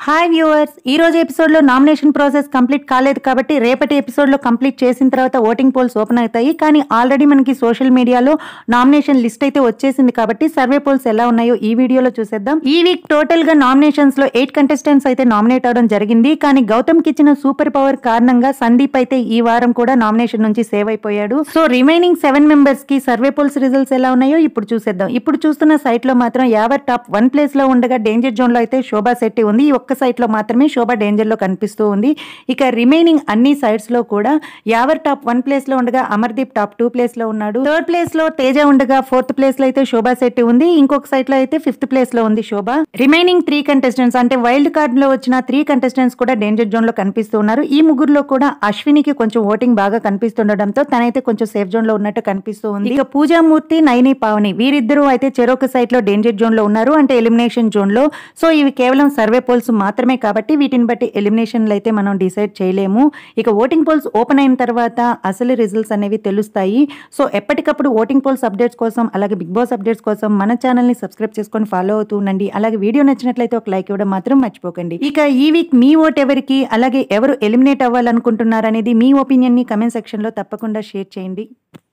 Hi viewers, ఈ రోజు ఎపిసోడ్లో నామినేషన్ ప్రాసెస్ కంప్లీట్ కాలేదు కాబట్టి రేపటి ఎపిసోడ్లో కంప్లీట్ చేసిన తర్వాత ఓటింగ్ పోల్స్ ఓపెన్ అవుతాయి. కానీ ఆల్రెడీ మనకి సోషల్ మీడియాలో నామినేషన్ లిస్ట్ అయితే వచ్చేసింది కాబట్టి సర్వే పోల్స్ ఎలా ఉన్నాయో ఈ వీడియోలో చూసేద్దాం. ఈ వీక్ టోటల్ గా నామినేషన్స్ లో 8 కంటెస్టెంట్స్ అయితే నామినేట్ అవడం జరిగింది. కానీ గౌతమ్ కి ఇచ్చిన సూపర్ పవర్ కారణంగా సందీప్ అయితే ఈ వారం కూడా నామినేషన్ నుంచి సేవ్ అయిపోయాడు. సో రిమైనింగ్ 7 మెంబర్స్ కి సర్వే పోల్స్ రిజల్ట్స్ ఎలా ఉన్నాయో ఇప్పుడు చూసేద్దాం. ఇప్పుడు చూస్తున్న సైట్ లో మాత్రం యావర్ టాప్ 1 ప్లేస్ లో ఉండగా డేంజర్ జోన్ లో అయితే శోభా శెట్టి ఉంది. ఒక్క సైట్ లో మాత్రమే శోభా డేంజర్ లో కనిపిస్తూ ఉంది. ఇక రిమైనింగ్ అన్ని సైట్స్ లో కూడా యావర్ టాప్ 1 ప్లేస్ లో ఉండగా అమర్దీప్ టాప్ 2 ప్లేస్ లో ఉన్నాడు. 3rd ప్లేస్ లో తేజ ఉండగా 4th ప్లేస్ లో అయితే శోభా శెట్టి ఉంది. ఇంకొక సైట్ లో అయితే 5th ప్లేస్ లో ఉంది శోభా. రిమైనింగ్ 3 కంటెస్టెంట్స్ అంటే వైల్డ్ కార్డ్ లో వచ్చిన 3 కంటెస్టెంట్స్ కూడా డేంజర్ జోన్ లో కనిపిస్తూ ఉన్నారు. ఈ ముగ్గురులో కూడా అశ్వినికి కొంచెం ఓటింగ్ బాగా కనిపిస్తుండడంతో తనైతే కొంచెం సేఫ్ జోన్ లో ఉన్నట్టు కనిపిస్తూ ఉంది. ఇక పూజామూర్తి, నైని, పావని వీరిద్దరూ అయితే చెరొక సైట్ లో డేంజర్ జోన్ లో ఉన్నారు, అంటే ఎలిమినేషన్ జోన్ లో. సో ఇవి కేవలం సర్వే పోల్స్ మాత్రమే కాబట్టి వీటిని బట్టి ఎలిమినేషన్లు అయితే మనం డిసైడ్ చేయలేము. ఇక ఓటింగ్ పోల్స్ ఓపెన్ అయిన తర్వాత అసలు రిజల్ట్స్ అనేవి తెలుస్తాయి. సో ఎప్పటికప్పుడు ఓటింగ్ పోల్స్ అప్డేట్స్ కోసం అలాగే బిగ్ బాస్ అప్డేట్స్ కోసం మన ఛానల్ ని సబ్స్క్రైబ్ చేసుకొని ఫాలో అవుతూ ఉండండి. అలాగే వీడియో నచ్చినట్లయితే ఒక లైక్ ఇవ్వడం మాత్రం మర్చిపోకండి. ఇక ఈ వీక్ మీ ఓట్ ఎవరికి, అలాగే ఎవరు ఎలిమినేట్ అవ్వాలనుకుంటున్నారు అనేది మీ ఒపీనియన్ ని కమెంట్ సెక్షన్ లో తప్పకుండా షేర్ చేయండి.